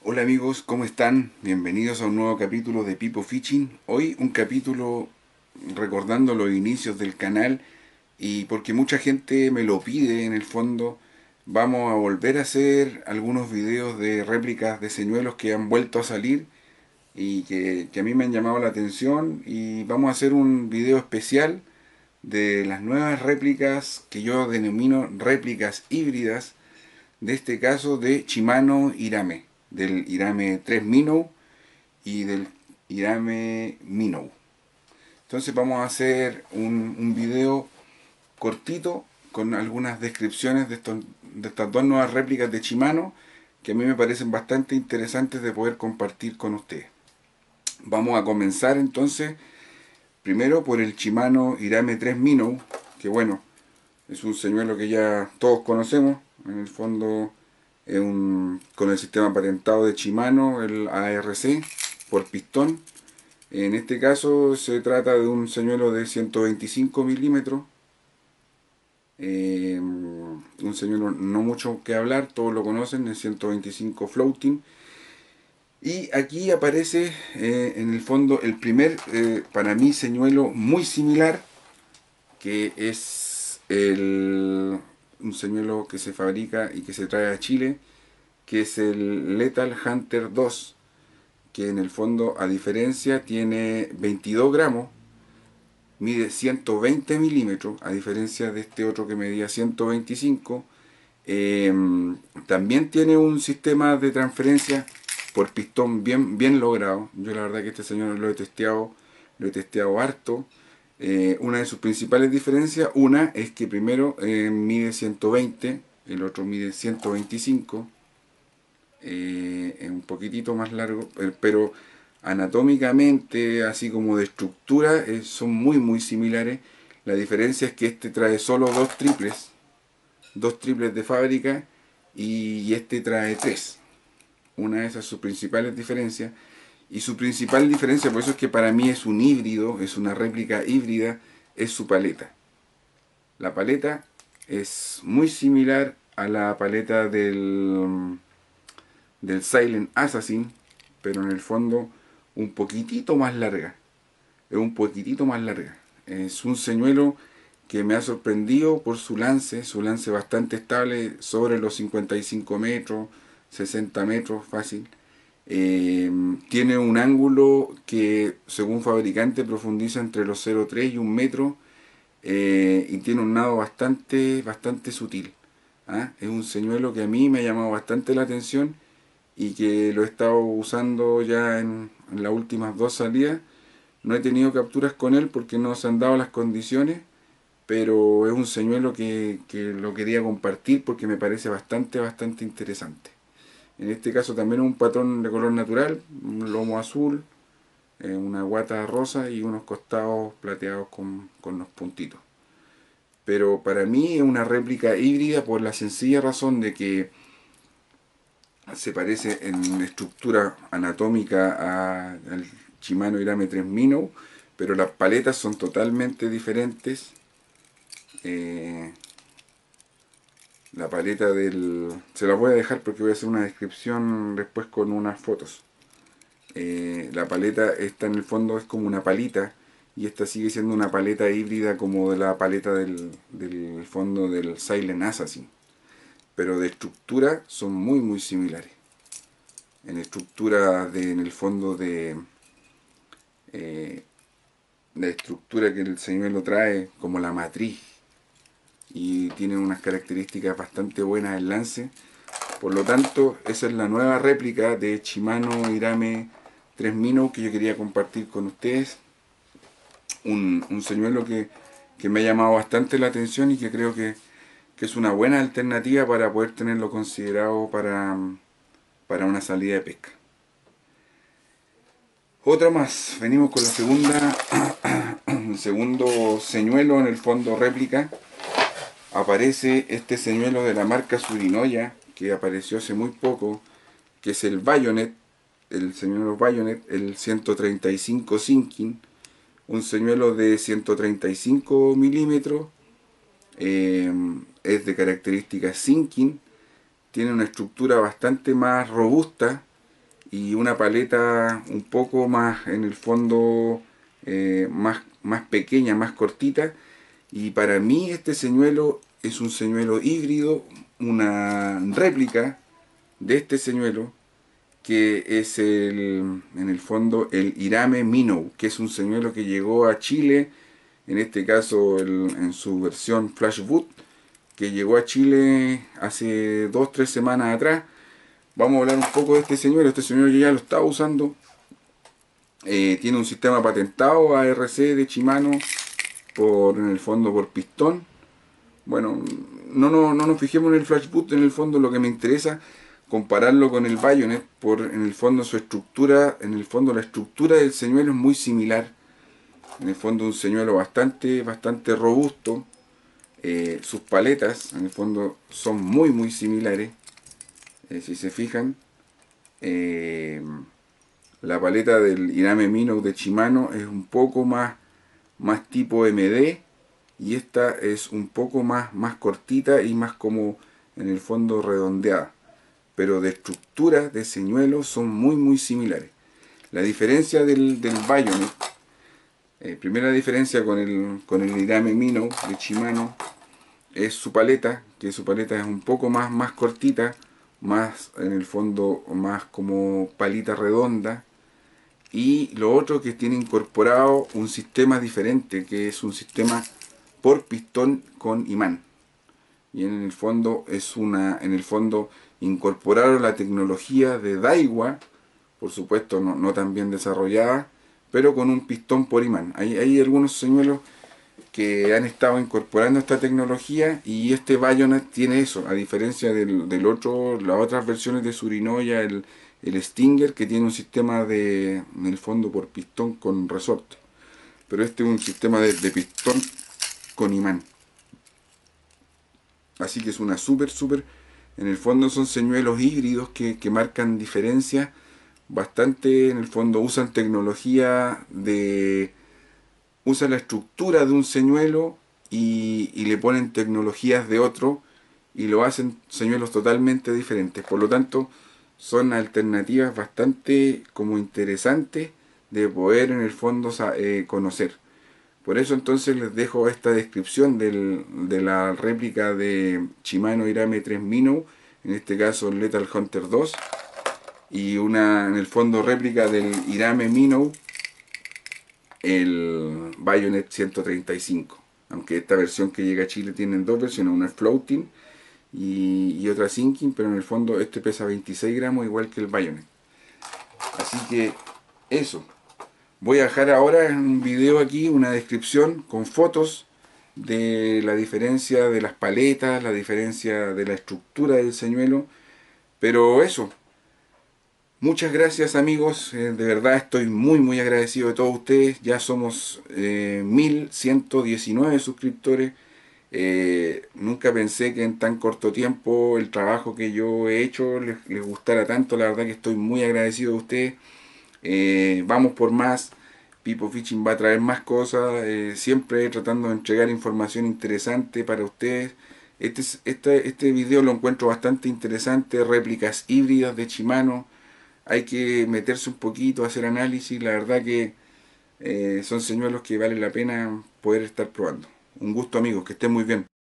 Hola amigos, ¿cómo están? Bienvenidos a un nuevo capítulo de Pipo Fishing. Hoy un capítulo recordando los inicios del canal y porque mucha gente me lo pide en el fondo, vamos a volver a hacer algunos videos de réplicas de señuelos que han vuelto a salir y que a mí me han llamado la atención y vamos a hacer un video especial de las nuevas réplicas que yo denomino réplicas híbridas, de este caso de Shimano Irame, del Irame 3 Minnow y del Irame Minnow. Entonces vamos a hacer un video cortito con algunas descripciones de estas dos nuevas réplicas de Shimano que a mí me parecen bastante interesantes de poder compartir con ustedes. Vamos a comenzar entonces primero por el Shimano Irame 3 Minnow, que bueno, es un señuelo que ya todos conocemos. En el fondo es con el sistema patentado de Shimano, el ARC, por pistón. En este caso se trata de un señuelo de 125 milímetros. Un señuelo no mucho que hablar, todos lo conocen, el 125 floating. Y aquí aparece en el fondo el primer, para mí, señuelo muy similar, que es un señuelo que se fabrica y que se trae a Chile, que es el Lethal Hunter 2, que en el fondo, a diferencia, tiene 22 gramos, mide 120 milímetros, a diferencia de este otro que medía 125. Eh, También tiene un sistema de transferencia por pistón bien logrado. Yo la verdad que este señor lo he testeado harto. Una de sus principales diferencias, una es que primero mide 120, el otro mide 125, es un poquitito más largo, pero anatómicamente, así como de estructura, son muy similares. La diferencia es que este trae solo dos triples de fábrica y este trae tres. Una de esas sus principales diferencias. Y su principal diferencia, por eso es que para mí es un híbrido, es una réplica híbrida, es su paleta. La paleta es muy similar a la paleta del Silent Assassin, pero en el fondo un poquitito más larga. Es un poquitito más larga. Es un señuelo que me ha sorprendido por su lance bastante estable, sobre los 55 metros, 60 metros fácil. Tiene un ángulo que según fabricante profundiza entre los 0,3 y 1 metro, y tiene un nado bastante sutil. ¿Ah? Es un señuelo que a mí me ha llamado bastante la atención y que lo he estado usando ya en las últimas dos salidas. No he tenido capturas con él porque no se han dado las condiciones, pero es un señuelo que lo quería compartir porque me parece bastante interesante. En este caso también es un patrón de color natural, un lomo azul, una guata rosa y unos costados plateados con los puntitos. Pero para mí es una réplica híbrida por la sencilla razón de que se parece en estructura anatómica al Shimano Irame 3 Minnow, pero las paletas son totalmente diferentes. Eh, la paleta del... Se las voy a dejar porque voy a hacer una descripción después con unas fotos. La paleta esta en el fondo es como una palita y esta sigue siendo una paleta híbrida como de la paleta del fondo del Silent Assassin. Pero de estructura son muy similares. En estructura en el fondo de eh, la estructura que el señuelo trae, como la matriz, y tiene unas características bastante buenas el lance. Por lo tanto, esa es la nueva réplica de Shimano Irame 3 Minnow que yo quería compartir con ustedes. Un señuelo que me ha llamado bastante la atención y que creo que es una buena alternativa para poder tenerlo considerado para una salida de pesca. Otra más, venimos con la segunda, el segundo señuelo en el fondo réplica. Aparece este señuelo de la marca Surinoya, que apareció hace muy poco, que es el Bayonet, el señuelo Bayonet, el 135 Sinking, un señuelo de 135 milímetros, es de características Sinking, tiene una estructura bastante más robusta, y una paleta un poco más en el fondo, más pequeña, más cortita. Y para mí este señuelo es un señuelo híbrido, una réplica de este señuelo, que es en el fondo el Irame Minnow, que es un señuelo que llegó a Chile, en este caso en su versión Flash Boot, que llegó a Chile hace 2-3 semanas atrás. Vamos a hablar un poco de este señuelo. Este señuelo yo ya lo estaba usando. Tiene un sistema patentado ARC de Shimano, en el fondo por pistón. Bueno, no nos fijemos en el Flash Boot, en el fondo lo que me interesa compararlo con el Bayonet, en el fondo su estructura, en el fondo la estructura del señuelo es muy similar. En el fondo un señuelo bastante robusto. Sus paletas en el fondo son muy similares. Si se fijan, eh, la paleta del Irame Minnow de Shimano es un poco más tipo MD, y esta es un poco más cortita y más como en el fondo redondeada, pero de estructura de señuelo son muy similares. La diferencia del Bayonet, primera diferencia con el Irame Minnow de Shimano, es su paleta, que su paleta es un poco más cortita, más en el fondo más como palita redonda. Y lo otro, que tiene incorporado un sistema diferente, que es un sistema por pistón con imán. Y en el fondo incorporaron la tecnología de Daiwa, por supuesto no tan bien desarrollada, pero con un pistón por imán. Hay algunos señuelos que han estado incorporando esta tecnología, y este Bayonet tiene eso, a diferencia del otro, las otras versiones de Surinoya, el Stinger, que tiene un sistema en el fondo por pistón con resorte. Pero este es un sistema de pistón con imán. Así que es una súper, en el fondo son señuelos híbridos que marcan diferencias bastante. En el fondo usan la estructura de un señuelo, y le ponen tecnologías de otro, y lo hacen señuelos totalmente diferentes. Por lo tanto, son alternativas bastante como interesantes de poder en el fondo conocer. Por eso entonces les dejo esta descripción de la réplica de Shimano Irame 3 Minnow, en este caso Lethal Hunter 2, y una en el fondo réplica del Irame Minnow, el Bayonet 135. Aunque esta versión que llega a Chile tienen dos versiones, una es floating y otra sinking, pero en el fondo este pesa 26 gramos igual que el Bayonet. Así que eso. Voy a dejar ahora en un video aquí una descripción con fotos de la diferencia de las paletas, la diferencia de la estructura del señuelo. Pero eso, muchas gracias amigos, de verdad estoy muy agradecido de todos ustedes. Ya somos 1119 suscriptores. Nunca pensé que en tan corto tiempo el trabajo que yo he hecho les gustara tanto. La verdad que estoy muy agradecido de ustedes. Vamos por más. Pipo Fishing va a traer más cosas, siempre tratando de entregar información interesante para ustedes. Este video lo encuentro bastante interesante, réplicas híbridas de Shimano. Hay que meterse un poquito, hacer análisis. La verdad que son señuelos que vale la pena poder estar probando. Un gusto amigos, que estén muy bien.